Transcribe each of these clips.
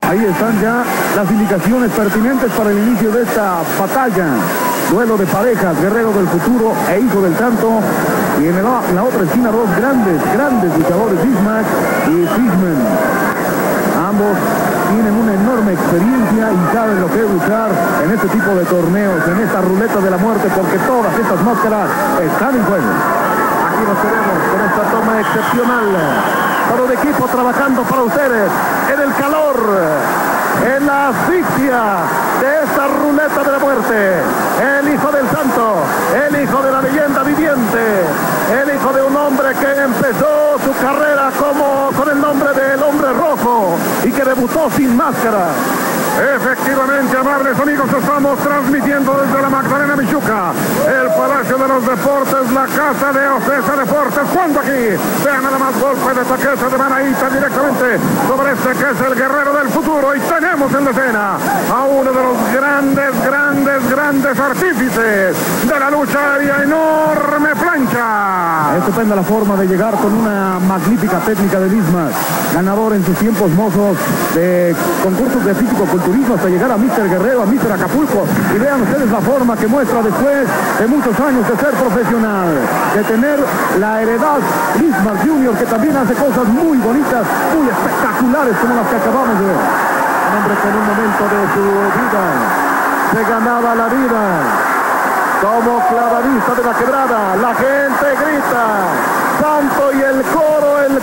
Ahí están ya las indicaciones pertinentes para el inicio de esta batalla. Duelo de parejas, Guerrero del Futuro e Hijo del Santo. Y en la otra esquina dos grandes luchadores, Bismarck y Fishman. Ambos tienen una enorme experiencia y saben lo que es luchar en este tipo de torneos, en esta ruleta de la muerte, porque todas estas máscaras están en juego. Aquí nos tenemos con esta toma excepcional. Todo un equipo trabajando para ustedes en el calor, en la asfixia de esta ruleta de la muerte. El Hijo del Santo, el hijo de la leyenda viviente, el hijo de un hombre que empezó su carrera con el nombre del Hombre Rojo y que debutó sin máscara. Efectivamente, amables amigos, estamos transmitiendo desde la Magdalena Michuca, el Palacio de los Deportes, la casa de Ocesa Deportes. Cuando aquí, vean nada más golpe de taqueza de Manaíta directamente sobre este que es el Guerrero del Futuro. Y tenemos en la escena a uno de los grandes artífices de la lucha aérea, Enorme Plancha. Estupenda la forma de llegar con una magnífica técnica de Bismarck, ganador en sus tiempos mozos de concursos de físico-culturismo hasta llegar a Mr. Guerrero, a Mr. Acapulco. Y vean ustedes la forma que muestra después de muchos años de ser profesional, de tener la heredad Bismarck Jr., que también hace cosas muy bonitas, muy espectaculares como las que acabamos de ver. Un hombre que en un momento de su vida se ganaba la vida como clavadista de la quebrada. La gente grita Santo y el coro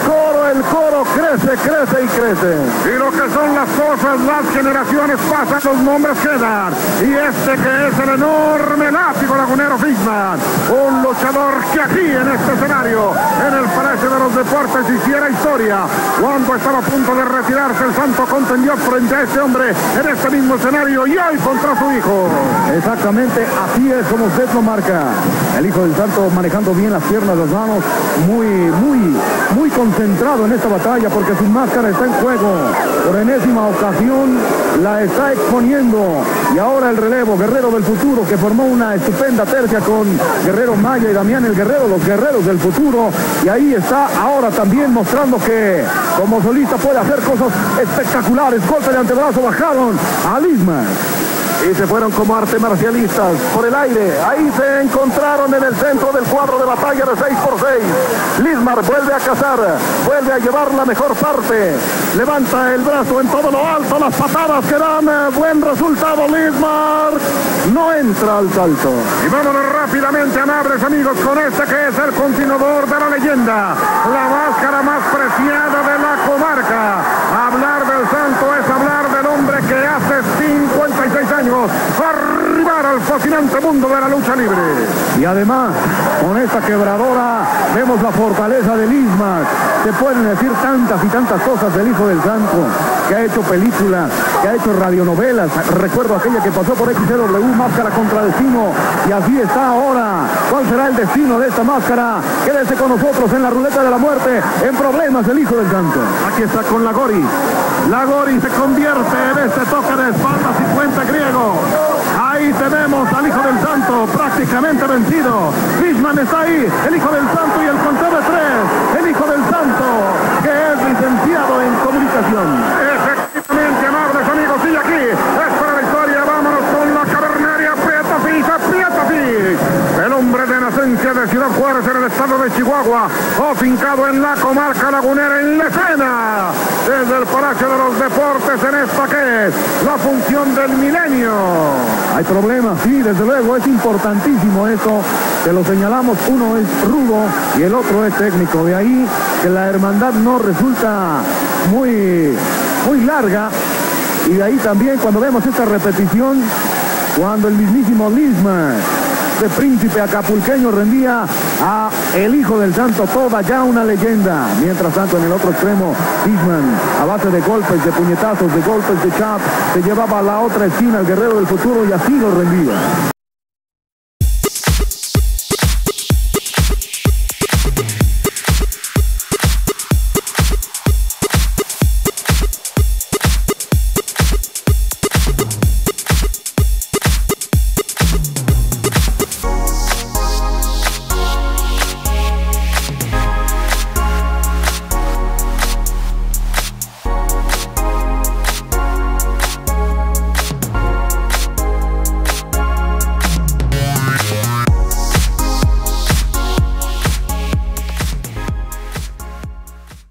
crece y crece. Y lo que son las cosas, las generaciones pasan, los nombres quedan. Y este que es el enorme látigo lagunero Fishman, un luchador que aquí en este escenario, en el Palacio de los Deportes, hiciera historia. Cuando estaba a punto de retirarse, el Santo contendió frente a este hombre en este mismo escenario y hoy contra su hijo. Exactamente, así es como usted lo marca. El Hijo del Santo manejando bien las piernas, las manos, muy concentrado en esta batalla, porque su máscara está en juego. Por enésima ocasión la está exponiendo. Y ahora el relevo, Guerrero del Futuro, que formó una estupenda tercia con Guerrero Maya y Damián el Guerrero, los Guerreros del Futuro. Y ahí está ahora también mostrando que como solista puede hacer cosas espectaculares. Golpe de antebrazo, bajaron a Lisman. Y se fueron como arte marcialistas por el aire. Ahí se encontraron en el centro del cuadro de batalla de 6x6. Lismar vuelve a cazar, vuelve a llevar la mejor parte. Levanta el brazo en todo lo alto, las patadas que dan buen resultado. Lismar no entra al salto. Y vámonos rápidamente, amables amigos, con este que es el continuador de la leyenda, la máscara más preciada de la comarca. Hablar del Santo es hablar del hombre que hace 56 años arribar al fascinante mundo de la lucha libre. Y además, con esta quebradora vemos la fortaleza de Lismarck. Se pueden decir tantas y tantas cosas del Hijo del Santo, que ha hecho películas, que ha hecho radionovelas. Recuerdo aquella que pasó por XCW, Máscara contra Destino, y así está ahora. ¿Cuál será el destino de esta máscara? Quédese con nosotros en la ruleta de la muerte, en Problemas el Hijo del Santo. Aquí está con la Gori. La Gori se convierte en este toque de espalda 50 griego. Ahí tenemos al Hijo del Santo prácticamente vencido. Fishman está ahí, el Hijo del Santo, y el conteo de 3. El Hijo del Santo, que es licenciado en comunicación. Efectivamente, amables amigos, y aquí es para la historia. Vámonos con la cavernaria Prieto Fish. El hombre de nacencia de Ciudad Juárez en el estado de Chihuahua, afincado en la comarca lagunera, en la escena, desde el Palacio de los Deportes, en esta que es la función del milenio. Hay problemas, sí, desde luego, es importantísimo esto, que lo señalamos, uno es rudo y el otro es técnico, de ahí que la hermandad no resulta muy larga, y de ahí también cuando vemos esta repetición, cuando el mismísimo Lisman, de príncipe acapulqueño, rendía a el Hijo del Santo, toda ya una leyenda. Mientras tanto, en el otro extremo, Fishman, a base de golpes, de puñetazos, de golpes de chap, se llevaba a la otra esquina el Guerrero del Futuro y así lo rendía.